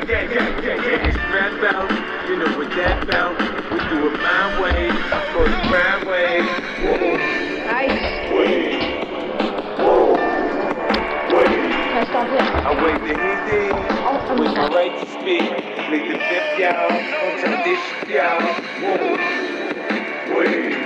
It's rap out, you know what that about. We do it my way, go the grind way. Nice. Can I stop it? I wait the Hindi, with my right to speak. Make the fifth y'all, don't turn this shit y'all. Whoa.